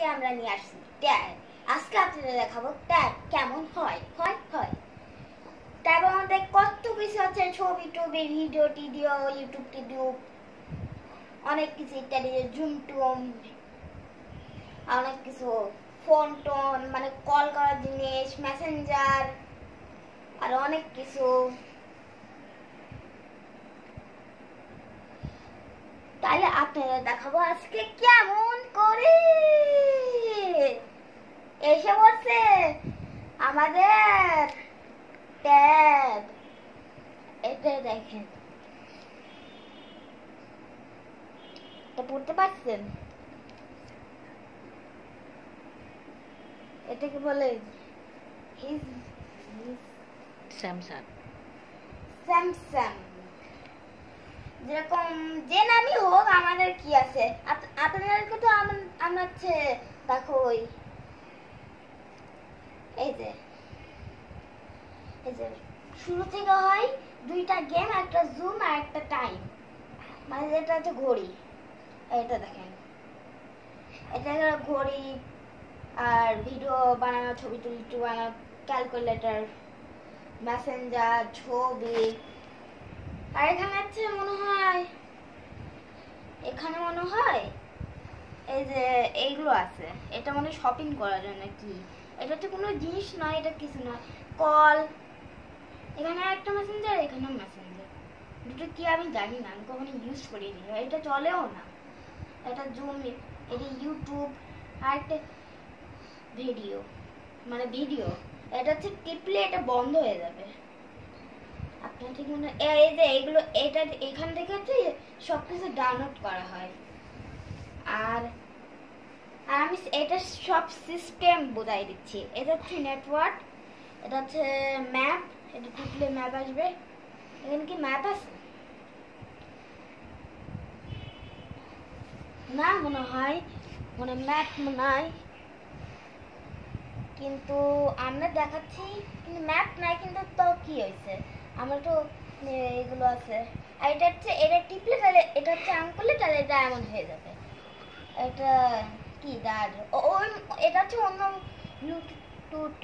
আমরা নিয়ে আসছি ট্যাগ। আজকে আপনাদের দেখাবো ট্যাগ কেমন হয় হয় হয় ট্যাগ আমাদের কত কিছু আছে, ছবি টবি, ভিডিও টিডিও, ইউটিউব টিডিও, অনেক কিছু ইত্যাদি, জুম টুম, অনেক কিছু, ফোন টোন মানে কল করার জিনিস, মেসেঞ্জার, আর অনেক কিছু। তাহলে আপনাদের দেখাবো আজকে কেমন করে এসে বলছে আমাদের ট্যাব। এটা দেখেন, এটা পড়তে পারছেন? এটাকে বলে স্যামসাং। স্যামসাং। যেরকম যে নামই হোক, আমাদের কি আছে, আপনাদেরকে তো আমরা দেখো এই যে শুরু থেকে হয় দুইটা গেম, একটা জুম আর একটা টাইম, মানে যেটা হচ্ছে ঘড়ি। এটা দেখেন, এটা ঘড়ি আর ভিডিও বানানো, ছবি টুলি বানানো, ক্যালকুলেটর, মেসেঞ্জার, ছবি। আর এখানে আছে এখানে মনে হয় এই যে এইগুলো আছে, এটা মনে হয় শপিং করার জন্য। কি এটা তো কোনো জিনিস নয়, এটা কিছু নয়, কল। এখানে একটা মেসেঞ্জার, এখানেও মেসেঞ্জার, দুটো কি আমি জানি না, আমি কখনো ইউজ করিনি, এটা চলেও না। এটা জুম, এটা ইউটিউব, আর একটা ভিডিও, মানে ভিডিও। এটা হচ্ছে টিপলে এটা বন্ধ হয়ে যাবে। আপনার ঠিক মনে এই যে এইগুলো, এটা এখান থেকে হচ্ছে সবকিছু ডাউনলোড করা হয়। আর আমি এটা সব সিস্টেম বোঝাই দিচ্ছি। এটা হচ্ছে নেটওয়ার্ক, এটা হচ্ছে ম্যাপ, এটা টিপলে ম্যাপ আসবে। এখানে কি ম্যাপ আছে না? মনে হয় ম্যাপ মনে হয়, কিন্তু আমরা দেখাচ্ছি কিন্তু ম্যাপ নাই। কিন্তু তো কি হয়েছে, আমরা তো এগুলো আছে। আর এটা হচ্ছে, এটা টিপলে তাহলে এটা হচ্ছে অন করলে তাহলে এটা এমন হয়ে যাবে। এটা কি দাঁড়, এটা হচ্ছে অন্য ব্লুটুথ।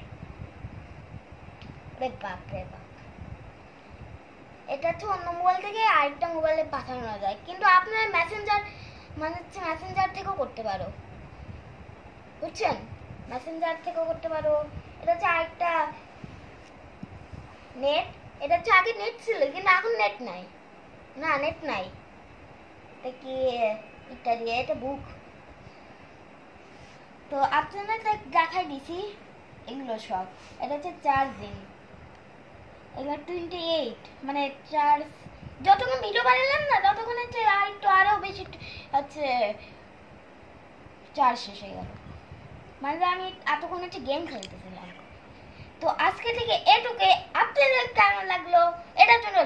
এটা হচ্ছে অন্য মোবাইল থেকে আরেকটা মোবাইলে পাঠানো যায়, কিন্তু আপনার মেসেঞ্জার মানে হচ্ছে মেসেঞ্জার থেকেও করতে পারো, বুঝছেন? মেসেঞ্জার থেকেও করতে পারো। এটা হচ্ছে আরেকটা নেট। এটা হচ্ছে আগে নেট ছিল, কিন্তু এখন নেট নাই, না নেট নাই। এটা কি ইত্যাদি, এটা বুক। তো আপনারা দেখাই দিছি এগুলো সব। এটা হচ্ছে চার্জিং, এগুলো 28, মানে চার্জ যতক্ষণ ভিডিও বানালাম না ততক্ষণ হচ্ছে আরো বেশি হচ্ছে চার্জ শেষ হয়ে গেল, মানে আমি এতক্ষণ হচ্ছে গেম খেলতেছিলাম। তো আজকে থেকে এটুকু। আপনাদের কেমন লাগলো এটার জন্য